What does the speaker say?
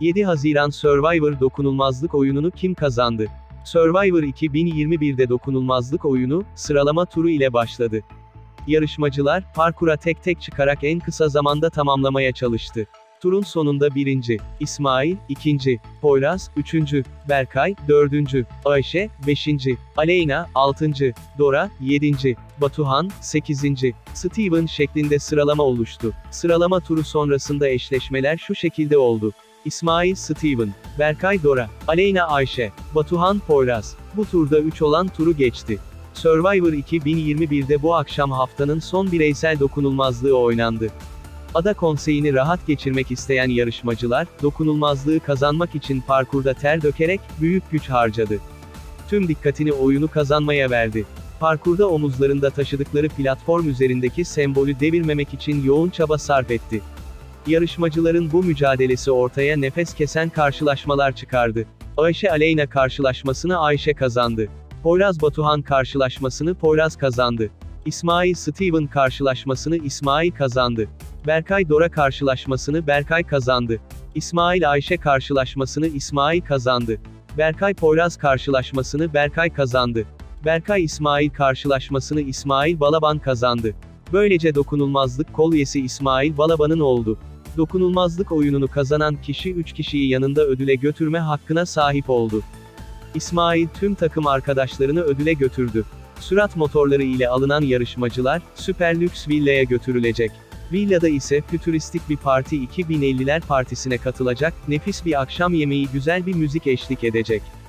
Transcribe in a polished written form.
7 Haziran Survivor dokunulmazlık oyununu kim kazandı? Survivor 2021'de dokunulmazlık oyunu, sıralama turu ile başladı. Yarışmacılar, parkura tek tek çıkarak en kısa zamanda tamamlamaya çalıştı. Turun sonunda 1. İsmail, 2. Poyraz, 3. Berkay, 4. Ayşe, 5. Aleyna, 6. Dora, 7. Batuhan, 8. Steven şeklinde sıralama oluştu. Sıralama turu sonrasında eşleşmeler şu şekilde oldu. İsmail Steven, Berkay Dora, Aleyna Ayşe, Batuhan Poyraz. Bu turda 3 olan turu geçti. Survivor 2021'de bu akşam haftanın son bireysel dokunulmazlığı oynandı. Ada konseyini rahat geçirmek isteyen yarışmacılar, dokunulmazlığı kazanmak için parkurda ter dökerek, büyük güç harcadı. Tüm dikkatini oyunu kazanmaya verdi. Parkurda omuzlarında taşıdıkları platform üzerindeki sembolü devirmemek için yoğun çaba sarf etti. Yarışmacıların bu mücadelesi ortaya nefes kesen karşılaşmalar çıkardı. Ayşe Aleyna karşılaşmasını Ayşe kazandı. Poyraz Batuhan karşılaşmasını Poyraz kazandı. İsmail Steven karşılaşmasını İsmail kazandı. Berkay Dora karşılaşmasını Berkay kazandı. İsmail Ayşe karşılaşmasını İsmail kazandı. Berkay Poyraz karşılaşmasını Berkay kazandı. Berkay İsmail karşılaşmasını İsmail Balaban kazandı. Böylece dokunulmazlık kolyesi İsmail Balaban'ın oldu. Dokunulmazlık oyununu kazanan kişi 3 kişiyi yanında ödüle götürme hakkına sahip oldu. İsmail tüm takım arkadaşlarını ödüle götürdü. Sürat motorları ile alınan yarışmacılar, süper lüks villaya götürülecek. Villada ise fütüristik bir parti 2050'ler partisine katılacak, nefis bir akşam yemeği güzel bir müzik eşlik edecek.